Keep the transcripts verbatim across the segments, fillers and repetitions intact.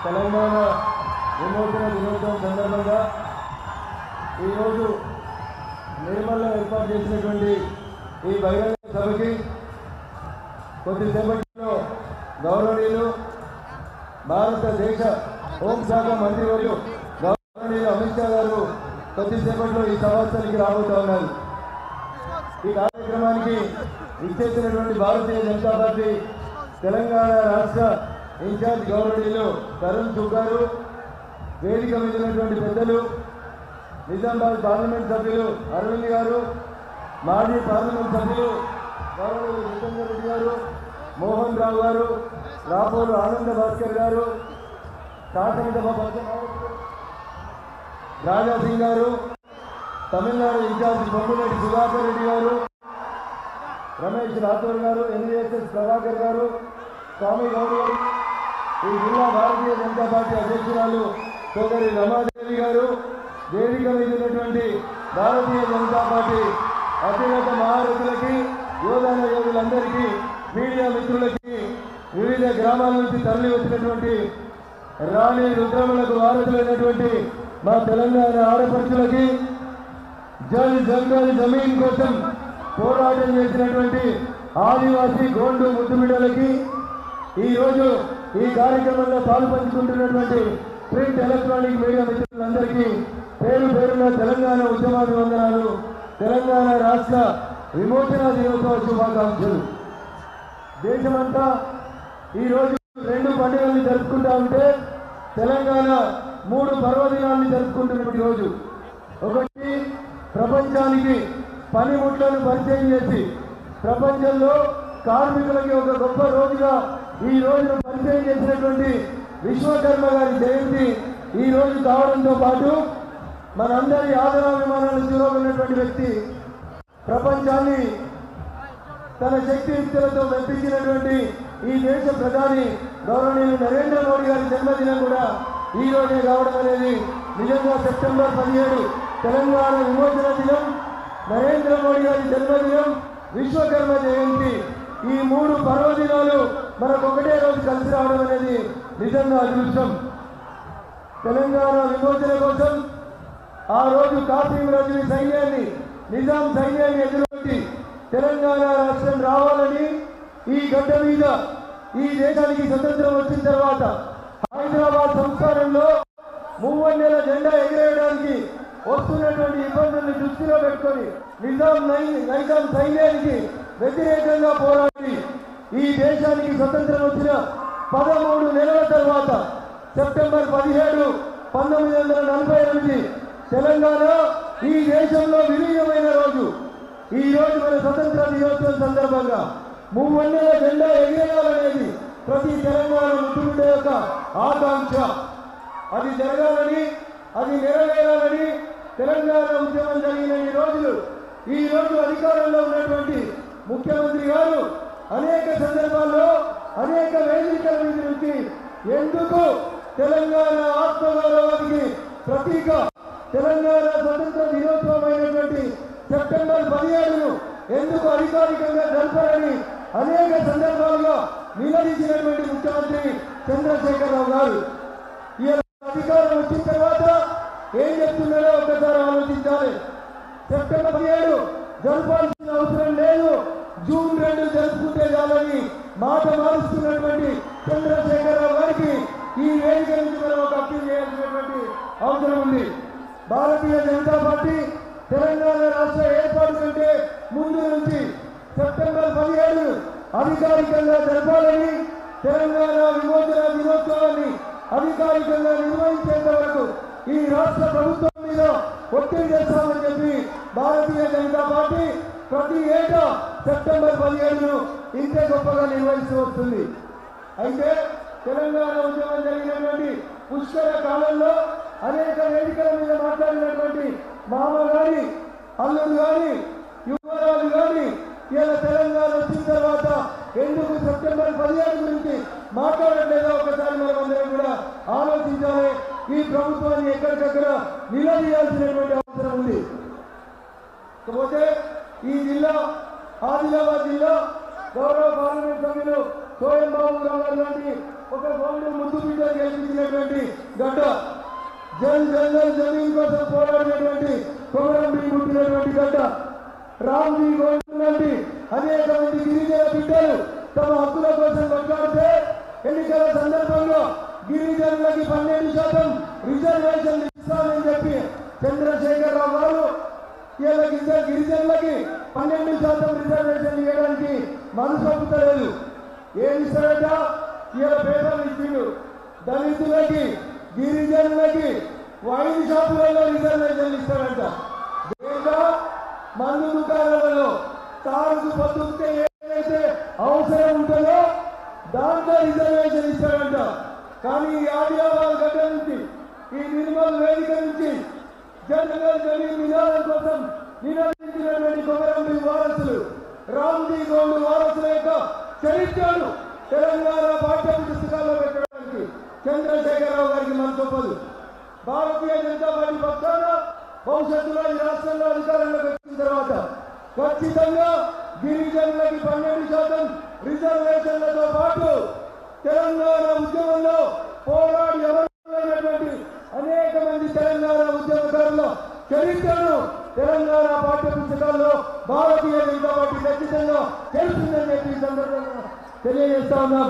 తెలంగాణ విమోచన దినోత్సవం సందర్భంగా ఈరోజు నిర్మల్లో ఏర్పాటు చేసినటువంటి ఈ బహిరంగ సభకి కొద్దిసేపట్లో గౌరవనీయులు భారతదేశ హోంశాఖ మంత్రివర్యులు గౌరవనీయులు అమిత్ షా గారు కొద్దిసేపట్లో ఈ సమావేశానికి రాబోతూ ఉన్నారు. ఈ కార్యక్రమానికి ఇచ్చేసినటువంటి భారతీయ జనతా పార్టీ తెలంగాణ రాష్ట్ర ఇన్ఛార్జ్ గౌరవనీయులు తరుణ్ చుగ్ గారు, వేదిక మీద ఉన్నటువంటి పెద్దలు, నిజామాబాద్ పార్లమెంట్ సభ్యులు అరవింద్ గారు, మాజీ పార్లమెంట్ సభ్యులు గౌరవనీయులు జితేందర్ రెడ్డి గారు, మోహన్ రావు గారు, రాపోలు ఆనంద భాస్కర్ గారు, శాసనసభ రాజా సింగ్ గారు, తమిళనాడు ఇన్ఛార్జ్ పొంగులేటి సుధాకర్ రెడ్డి గారు, రమేష్ రాథోర్ గారు, ఎన్వీఎస్ఎస్ ప్రభాకర్ గారు, స్వామి గౌడ్ గారు, ఈ జిల్లా భారతీయ జనతా పార్టీ అధ్యక్షురాలు సోదరి రమాదేవి గారు, వేదిక మీద ఉన్నటువంటి భారతీయ జనతా పార్టీ అత్యున్నత మహారథులకి, యోధాన యోగులందరికీ, మీడియా మిత్రులకి, వివిధ గ్రామాల నుంచి తరలి వచ్చినటువంటి రాణి రుద్రములకు వారసులైనటువంటి మా తెలంగాణ ఆడపడుచులకి, జల్ జంగల్ జమీన్ కోసం పోరాటం చేసినటువంటి ఆదివాసీ గోండు ముద్దుబిడ్డలకి, ఈరోజు ఈ కార్యక్రమంలో పాల్పంచుకుంటున్నటువంటి ప్రింట్ ఎలక్ట్రానిక్ మీడియా మిత్రులందరికీ పేరు పేరున తెలంగాణ ఉద్యమాభివందనాలు, తెలంగాణ రాష్ట్ర విమోచన దినోత్సవ శుభాకాంక్షలు. దేశమంతా ఈరోజు రెండు పండుగల్ని జరుపుకుంటా ఉంటే తెలంగాణ మూడు పర్వదినాల్ని జరుపుకుంటున్నటువంటి రోజు. ఒకటి, ప్రపంచానికి పనిముట్లను పరిచయం చేసి ప్రపంచంలో కార్మికులకి ఒక గొప్ప రోజుగా ఈ రోజును పరిచయం చేసినటువంటి విశ్వకర్మ గారి జయంతి ఈ రోజు కావడంతో పాటు మనందరి ఆదరాభిమానాలు చూరగొన్నటువంటి వ్యక్తి, ప్రపంచాన్ని తన శక్తియుక్తులతో మెప్పించినటువంటి ఈ దేశ ప్రధాని గౌరవనీయులు నరేంద్ర మోడీ గారి జన్మదినం కూడా ఈ రోజే కావడం అనేది నిజంగా సెప్టెంబర్ పదిహేడు తెలంగాణ విమోచన దినం, నరేంద్ర మోడీ గారి జన్మదినం, విశ్వకర్మ జయంతి, ఈ మూడు పర్వదినాలు మనకు ఒకటే రోజు కలిసి రావడం అనేది నిజంగా అదృష్టం. తెలంగాణ విమోచన కోసం ఆ రోజు కాసిం రజనీ సైన్యాన్ని, నిజాం సైన్యాన్ని ఎదుర్కొట్టి తెలంగాణ రాష్ట్రం రావాలని ఈ గడ్డ మీద ఈ దేశానికి స్వతంత్రం వచ్చిన తర్వాత హైదరాబాద్ సంస్థానంలో మూవన్నెల జెండా ఎగిరేయడానికి వస్తున్నటువంటి ఇబ్బందుల్ని దృష్టిలో పెట్టుకొని నిజాం నైజాం సైన్యానికి వ్యతిరేకంగా పోరాడి ఈ దేశానికి స్వతంత్రం వచ్చిన పదమూడు నెలల తర్వాత సెప్టెంబర్ పదిహేడు పంతొమ్మిది వందల నలభై ఎనిమిది తెలంగాణ ఈ దేశంలో విలీనమైన రోజు. ఈ రోజు మన స్వతంత్ర దినోత్సవం సందర్భంగా మూవన్నెల జెండా ఎగిరేయాలనేది ప్రతి తెలంగాణ ముద్దుబిడ్డ యొక్క ఆకాంక్ష. అది జరగాలని, అది నెరవేరాలని తెలంగాణ ఉద్యమం జరిగిన ఈ రోజులు, ఈ రోజు అధికారంలో ఉన్నటువంటి ముఖ్యమంత్రి గారు అనేక సందర్భాల్లో అనేక వేదికల మీద నుంచి ఎందుకు తెలంగాణ ఆత్మగౌరవానికి ప్రతీక తెలంగాణ స్వతంత్ర దినోత్సవం అయినటువంటి సెప్టెంబర్ పదిహేడును ఎందుకు అధికారికంగా జరపాలని అనేక సందర్భాలుగా నిలదీసినటువంటి ముఖ్యమంత్రి చంద్రశేఖరరావు గారు ఈ అధికారం వచ్చిన తర్వాత ఏం చెప్తున్నారో ఒక్కసారి ఆలోచించాలి. సెప్టెంబర్ పదిహేడు జరపాల్సిన అవసరం లేదు, జూన్ రెండు జరుపుకుంటే చాలని మాట మారుస్తున్నటువంటి చంద్రశేఖరరావు గారికి ఈ వేదిక నుంచి మనం ఒక అప్పీల్ చేయాల్సినటువంటి అవసరం ఉంది. భారతీయ జనతా పార్టీ తెలంగాణ రాష్ట్ర ఏర్పాటు కంటే ముందు నుంచి సెప్టెంబర్ పదిహేడు అధికారికంగా జరపాలని, తెలంగాణ విమోచన దినోత్సవాన్ని అధికారికంగా నిర్వహించేంత వరకు ఈ రాష్ట్ర ప్రభుత్వం మీద ఒత్తిడి చేస్తామని చెప్పి భారతీయ జనతా పార్టీ ప్రతి ఏటా సెప్టెంబర్ పదిహేడును ఇంతే గొప్పగా నిర్వహిస్తూ వస్తుంది. అయితే తెలంగాణ ఉద్యమం జరిగినటువంటి పుష్కర కాలంలో అనేక వేదికల మీద మాట్లాడినటువంటి మామ గాని, అల్లుడు గాని, యువరాజు గాని ఇలా తెలంగాణ వచ్చిన తర్వాత ఎందుకు సెప్టెంబర్ పదిహేడు గురించి మాట్లాడలేదో ఒకసారి మనం అందరం కూడా ఆలోచించాలి. ఈ ప్రభుత్వాన్ని ఎక్కడికక్కడ నిలదీయాల్సినటువంటి అవసరం ఉంది. కాకపోతే ఈ జిల్లా ఆదిలాబాద్ జిల్లా గౌరవ పార్లమెంట్ సభ్యులు సోయం బాబు గారు లాంటి ఒక గోల్డ్ ముందు బిడ్డ గెలిపించినటువంటి గడ్డ, జన్ జనరల్ జమీన్ కోసం పోరాడినటువంటి కొమరం భీం పుట్టినటువంటి గడ్డ, రామ్జీ గోల్డ్ లాంటి అనేక మంది గిరిజన బిడ్డలు తమ హక్కుల కోసం కొట్లాడితే ఎన్నికల సందర్భంలో గిరిజనులకి పన్నెండు శాతం రిజర్వేషన్ ఇస్తామని చెప్పి చంద్రశేఖరరావు గారు ఇలా గిరిజనులకి పన్నెండు శాతం రిజర్వేషన్ ఇవ్వడానికి మనసు ఒప్పుతలేదు. ఏమి ఇస్తారట? ఇలా పేపర్లు ఇచ్చిండు. దళితులకి గిరిజనులకి వైన్ షాపులలో రిజర్వేషన్ ఇస్తారంట. దేశ మందు దుకాణాలలో తారుకు పొద్దుకే ఏదైతే అవసరం ఉంటుందో దాంట్లో రిజర్వేషన్ ఇస్తారంట. కానీ ఈ ఆదిలాబాద్ గడ్డ నుంచి, ఈ నిర్మల్ వేదిక నుంచి జనరల్ జమీన్ నినాదం కోసం నినాదించినటువంటి కొమరం భీం వారసులు, రామ్జీ గోల్డ్ వారసుల యొక్క చరిత్రను తెలంగాణ పాఠ్య పుస్తకాల్లో పెట్టడానికి చంద్రశేఖరరావు గారికి మనసొప్పదు. భారతీయ జనతా పార్టీ పక్షాన భవిష్యత్తులో ఈ రాష్ట్రంలో అధికారంలోకి వచ్చిన తర్వాత ఖచ్చితంగా గిరిజనులకి పన్నెండు శాతం రిజర్వేషన్లతో పాటు తెలంగాణ ఉద్యమంలో పోరాడి ఎవరైనటువంటి అనేక మంది తెలంగాణ ఉద్యమకారుల చరిత్రను తెలంగాణ పాఠ్య పుస్తకాల్లో భారతీయ జనతా పార్టీ ఖచ్చితంగా తెలుస్తుందని చెప్పి సందర్భంగా తెలియజేస్తా ఉన్నాం.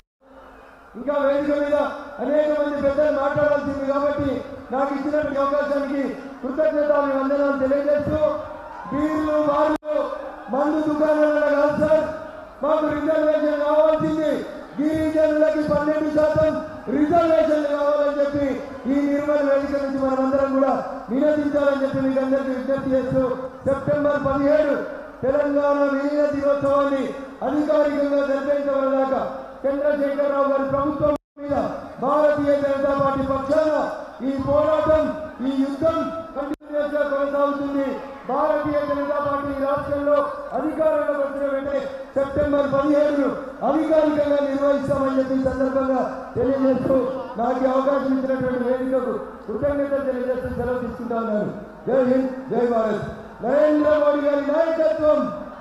ఇంకా వేదిక మీద అనేక మంది పెద్దలు మాట్లాడాల్సింది కాబట్టి నాకు ఇచ్చినటువంటి అవకాశానికి కృతజ్ఞతలు వందనాలు తెలియజేస్తూ, బీర్లు బార్లు మందు దుకాణాలలో కాదు సార్, మాకు రిజర్వేషన్ కావాల్సింది గిరిజనులకి పన్నెండు శాతం రిజర్వేషన్లు కావాలని చెప్పి ఈ నిర్మల్ వేదిక నుంచి మనమందరం కూడా నినదించాలని చెప్పి మీకు అందరికీ విజ్ఞప్తి చేస్తూ, సెప్టెంబర్ పదిహేడు తెలంగాణ విలీన దినోత్సవాన్ని అధికారికంగా జరిపించబడదాకా చంద్రశేఖరరావు గారి ప్రభుత్వం మీద భారతీయ జనతా పార్టీ పక్షాన ఈ పోరాటం, ఈ యుద్ధం కంటిన్యూస్ గా కొనసాగుతుంది. భారతీయ జనతా పార్టీ రాష్ట్రంలో అధికారంలోకి వచ్చిన వెంటనే సెప్టెంబర్ పదిహేడును అధికారికంగా నిర్వహిస్తామని చెప్పి సందర్భంగా తెలియజేస్తూ, నాకు అవకాశం ఇచ్చినటువంటి వేదికకు కృతజ్ఞతలు తెలియజేస్తూ సెలవు తీసుకుంటా ఉన్నారు. జై హింద్, జై భారత్. నరేంద్ర మోడీ గారి నాయకత్వం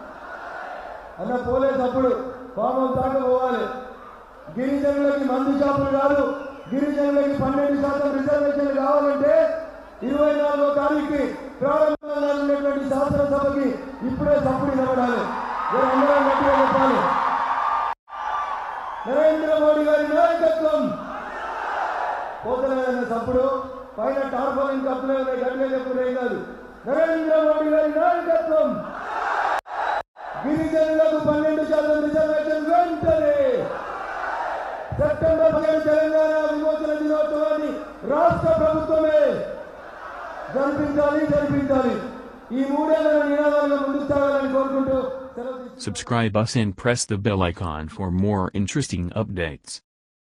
అన్న పోలేటప్పుడు పాపం దాకా పోవాలి. గిరిజనులకి మందు షాపులు కాదు, గిరిజనులకి పన్నెండు శాతం రిజర్వేషన్లు కావాలంటే ఇరవై నాలుగో తారీఖు ప్రారంభంగా ఉన్నటువంటి శాసనసభకి ఇప్పుడే సప్పుడు నిలబడాలి. అందరం గట్టిగా చెప్పాలి. నరేంద్ర మోడీ గారి నాయకత్వం పోతలేదన్న సప్పుడు పైన టార్పాలిన్ కప్పులే ఉన్నాయి, గట్టిగా చెప్పులే కాదు. నరేంద్ర మోడీ గారి నాయకత్వం, గిరిజనులకు పన్నెండు శాతం రిజర్వేషన్ వెంటనే సెప్టెంబర్ పదిహేడు తెలంగాణ విమోచన దినోత్సవాన్ని రాష్ట్ర ప్రభుత్వమే జరిపించాలి జరిపించాలి ఈ మూడేళ్ల నినాదాలను ముందుకు సాగాలని కోరుకుంటూ Subscribe us and press the bell icon for more interesting updates.